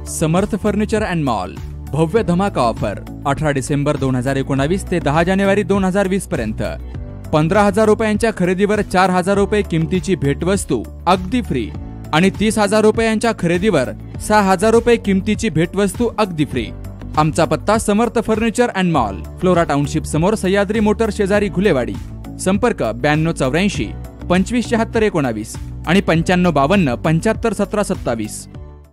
Samarth furniture and mall भव्य धमाका offer 18 December 2019 ते 10 जानेवारी 2020 पर्यंत 15,000 रुपयांच्या खरेदीवर 4,000 रुपये किमतीची भेटवस्तू अगदी फ्री आणि 30,000 रुपयांच्या खरेदीवर 6,000 रुपये किमतीची भेटवस्तू अगदी फ्री। आमचा पत्ता Samarth furniture and mall, Flora township समोर, सह्याद्री मोटर शेजारी, घुलेवाडी। संपर्क 9284 257619 आणि 9552 751727।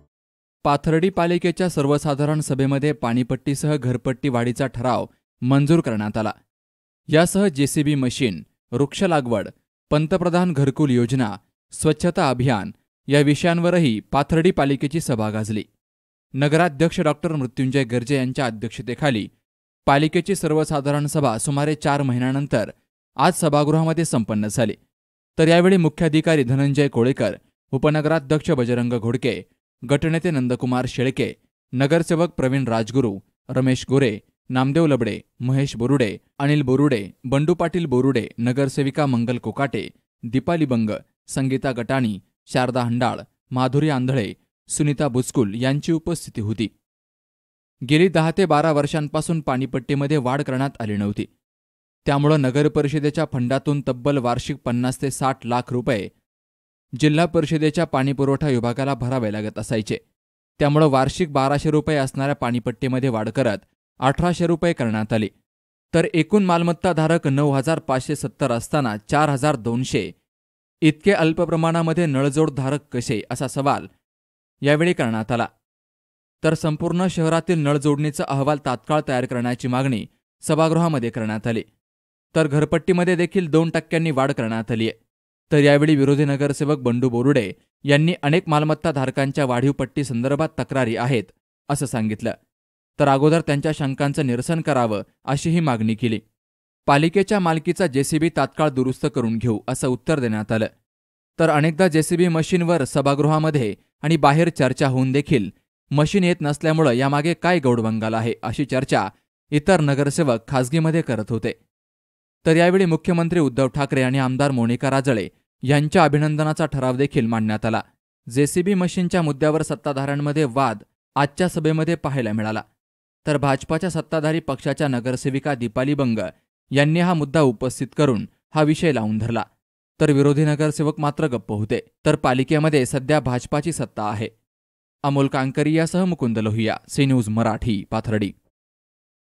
पाथर्डी पालिकेच्या सर्वसाधारण सभेमध्ये पाणीपट्टीसह घरपट्टी वाढीचा ठराव मंजूर करण्यात आला। यासह जेसीबी मशीन, वृक्ष लागवड, पंतप्रधान घरकुल योजना, स्वच्छता अभियान या विषयांवरही पाथर्डी पालिकेची सभा गाजली। नगराध्यक्ष डॉक्टर मृत्युंजय गर्जे यांच्या अध्यक्षतेखाली पालिकेची सर्वसाधारण सभा सुमारे 4 महिन्यानंतर आज सभागृहामध्ये संपन्न झाली। तर यावेळी मुख्याधिकारी धनंजय कोळेकर, उपनगराध्यक्ष बजरंग घोडके, गटनेते नंदकुमार शेळके, नगरसेवक प्रवीण राजगुरू, रमेश गोरे, नामदेव लबडे, महेश बोरुडे, अनिल बोरुडे, बंडू पाटील बोरुडे, नगरसेविका मंगल कोकाटे, दीपाली बंग, संगीता गटाणी, शारदा हंडाळ, माधुरी आंधळे, सुनीता बुचकुल यांची उपस्थिती होती। गेली 10 ते 12 वर्षांपासून पाणीपट्टीमध्ये वाढ करण्यात आली नव्हती। त्यामुळे नगर परिषदेच्या फंडातून तब्बल वार्षिक 50 ते 60 लाख रुपये जिल्हा परिषदेच्या पाणीपुरवठा विभागाला भरावे लागत असायचे। त्यामुळे वार्षिक 1200 रुपये असणाऱ्या पाणीपट्टीमध्ये वाढ करत 1800 रुपये करण्यात आली। तर एकूण मालमत्ताधारक 9,570 असताना 4,200 इतके अल्प प्रमाणामध्ये नळजोडधारक कसे, असा सवाल यावेळी करण्यात आला। तर संपूर्ण शहरातील नळजोडणीचा अहवाल तात्काळ तयार करण्याची मागणी सभागृहामध्ये करण्यात आली। तर घरपट्टीमध्ये देखील 2% वाढ करण्यात आली आहे। तर यावेळी विरोधी नगरसेवक बंडू बोरुडे यांनी अनेक मालमत्ताधारकांच्या वाढीव पट्टी संदर्भात तक्रारी आहेत असं सांगितलं। तर अगोदर त्यांच्या शंकांचं निरसन करावं अशीही मागणी केली। पालिकेच्या मालकीचा जेसीबी तात्काळ दुरुस्त करून घेऊ असं उत्तर देण्यात आलं। तर अनेकदा जेसीबी मशीनवर सभागृहामध्ये आणि बाहेर चर्चा होऊन देखील मशीन येत नसल्यामुळं यामागे काय गौडबंगाल आहे अशी चर्चा इतर नगरसेवक खासगीमध्ये करत होते। तर यावेळी मुख्यमंत्री उद्धव ठाकरे आणि आमदार मोनिका राजळे यांच्या अभिनंदनाचा ठराव देखील मांडण्यात आला। जेसीबी मशीनच्या मुद्द्यावर सत्ताधाऱ्यांमध्ये वाद आजच्या सभेमध्ये पाहायला मिळाला। तर भाजपाच्या सत्ताधारी पक्षाच्या नगरसेविका दीपाली बंग यांनी हा मुद्दा उपस्थित करून हा विषय लावून धरला। तर विरोधी नगरसेवक मात्र गप्प होते। तर पालिकेमध्ये सध्या भाजपाची सत्ता आहे। अमोल कांकरी यासह मुकुंद लोहिया, cन्यूज मराठी, पाथर्डी।